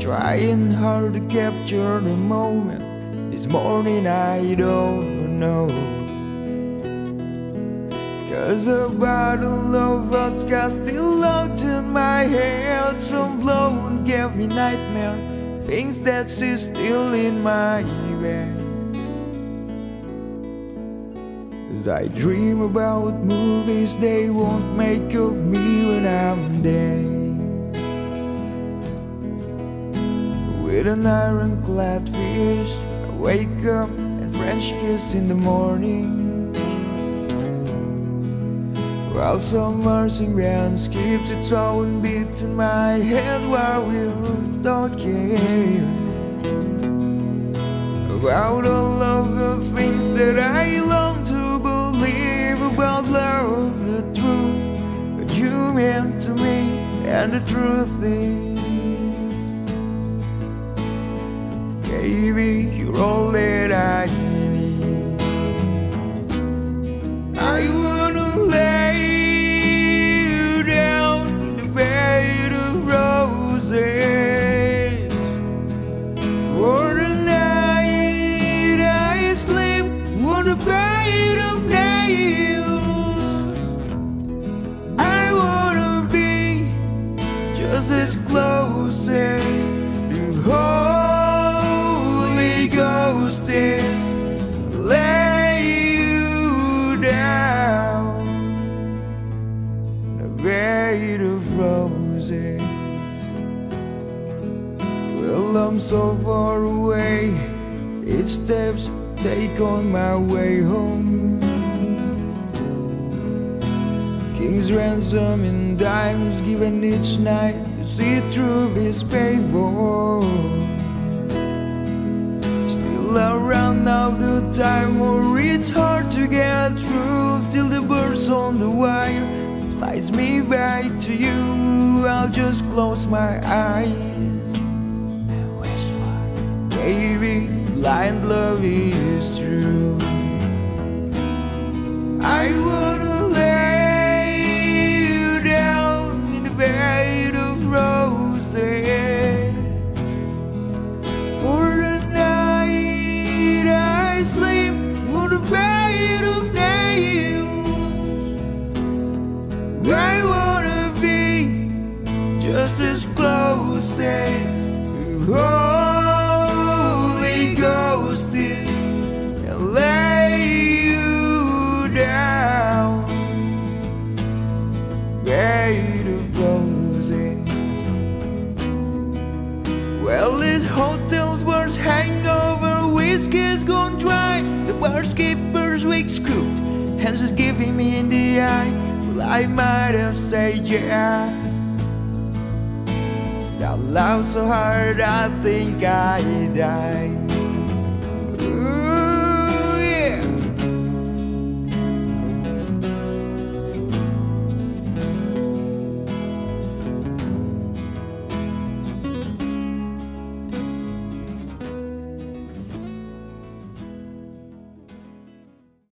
trying hard to capture the moment. This morning I don't know, 'cause a bottle of vodka still locked in my head. Some blow gave me nightmare, things that sit still in my bed. As I dream about movies they won't make of me when I'm dead. With an ironclad fish, I wake up and French kiss in the morning, while some marching band skips its own beat in my head while we're talking about all of the things that I long to believe about love, the truth that you meant to me. And the truth is, baby, you're all that I need. I wanna lay you down in the bed of roses. For the night I sleep on a bed of nails. I wanna be just as close as the Holy Ghost is. Lay you down in a bed of roses. Well, I'm so far away, each steps take on my way home. King's ransom in dimes given each night to see through his paper. Still around now the time where it's hard to get through, till the birds on the wire flies me back to you. I'll just close my eyes and whisper, baby, blind love is true. I wanna lay you down in the bed of roses. For the night I sleep on a bed of nails. I wanna be just as close as the Holy Ghost is, and lay you down, bed of roses. Well, this hotel's worst hangover, whiskey's gone dry, the bar skipper's wig screwed, hands is giving me in the eye. Well, I might have said yeah. That laughed so hard I think I died.